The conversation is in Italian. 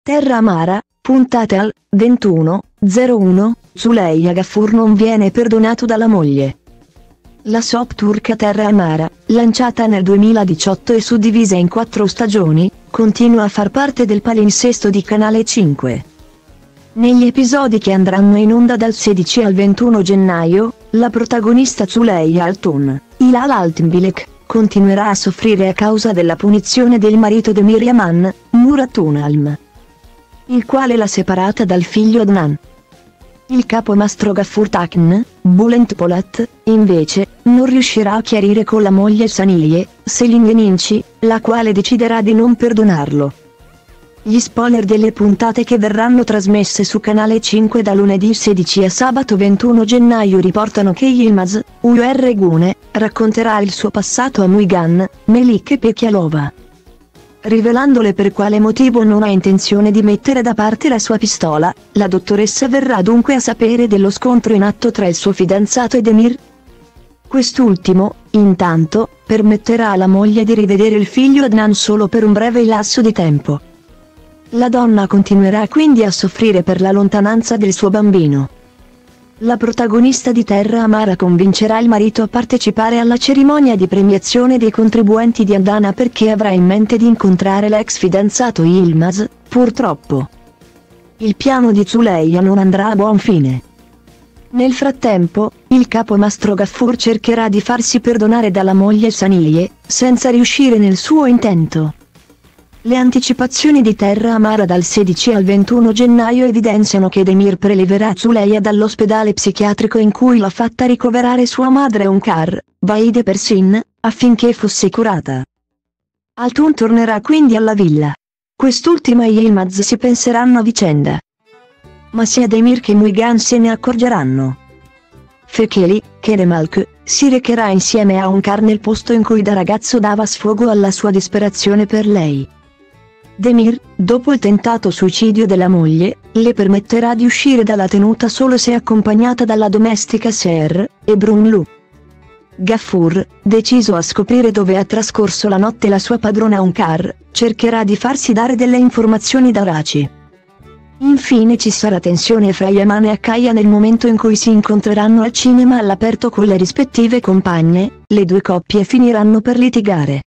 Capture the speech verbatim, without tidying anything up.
Terra Amara, puntate al ventuno zero uno, Zuleyha Ghaffur non viene perdonato dalla moglie. La soap turca Terra Amara, lanciata nel duemiladiciotto e suddivisa in quattro stagioni, continua a far parte del palinsesto di Canale cinque. Negli episodi che andranno in onda dal sedici al ventuno gennaio, la protagonista Zuleyha Altun, Hilal Altınbilek, continuerà a soffrire a causa della punizione del marito Demir Yaman, Murat Unalm, il quale l'ha separata dal figlio Adnan. Il capomastro Ghaffur Takn, Bülent Polat, invece, non riuscirà a chiarire con la moglie Saniye, Selin Geninci, la quale deciderà di non perdonarlo. Gli spoiler delle puntate che verranno trasmesse su Canale cinque da lunedì sedici a sabato ventuno gennaio riportano che Yilmaz Uyar racconterà il suo passato a Müjgan, Melike Pekyalova, rivelandole per quale motivo non ha intenzione di mettere da parte la sua pistola. La dottoressa verrà dunque a sapere dello scontro in atto tra il suo fidanzato ed Emir. Quest'ultimo, intanto, permetterà alla moglie di rivedere il figlio Adnan solo per un breve lasso di tempo. La donna continuerà quindi a soffrire per la lontananza del suo bambino. La protagonista di Terra Amara convincerà il marito a partecipare alla cerimonia di premiazione dei contribuenti di Adana perché avrà in mente di incontrare l'ex fidanzato Yilmaz. Purtroppo, il piano di Zuleyha non andrà a buon fine. Nel frattempo, il capomastro Ghaffur cercherà di farsi perdonare dalla moglie Saniye, senza riuscire nel suo intento. Le anticipazioni di Terra Amara dal sedici al ventuno gennaio evidenziano che Demir preleverà Zuleyha dall'ospedale psichiatrico in cui l'ha fatta ricoverare sua madre Onkar, Vahide Persin, affinché fosse curata. Altun tornerà quindi alla villa. Quest'ultima e Yilmaz si penseranno a vicenda, ma sia Demir che Müjgan se ne accorgeranno. Fekeli, Keremalk, si recherà insieme a Onkar nel posto in cui da ragazzo dava sfogo alla sua disperazione per lei. Demir, dopo il tentato suicidio della moglie, le permetterà di uscire dalla tenuta solo se accompagnata dalla domestica Seher, e Brunlu. Ghaffur, deciso a scoprire dove ha trascorso la notte la sua padrona Onkar, cercherà di farsi dare delle informazioni da Raci. Infine ci sarà tensione fra Yaman e Akaya nel momento in cui si incontreranno al cinema all'aperto con le rispettive compagne. Le due coppie finiranno per litigare.